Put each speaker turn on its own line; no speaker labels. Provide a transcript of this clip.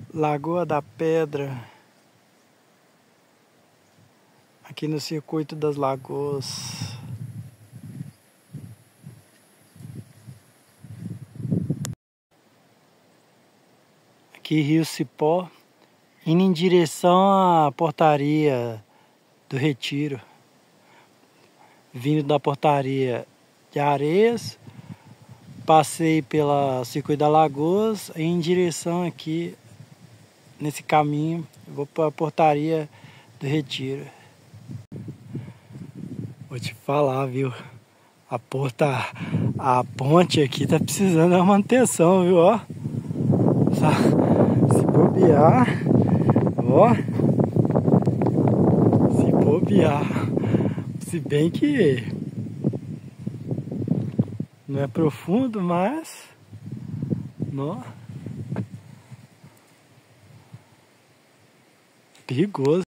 Lagoa da Pedra, aqui no Circuito das Lagoas. Aqui Rio Cipó, indo em direção à portaria do Retiro. Vindo da portaria de Areias, passei pela Circuito das Lagoas e em direção aqui, nesse caminho, vou para a portaria do Retiro. Vou te falar, viu? A ponte aqui tá precisando da manutenção, viu? Ó, se bobear, ó, se bobear, se bem que não é profundo, mas não, perigoso.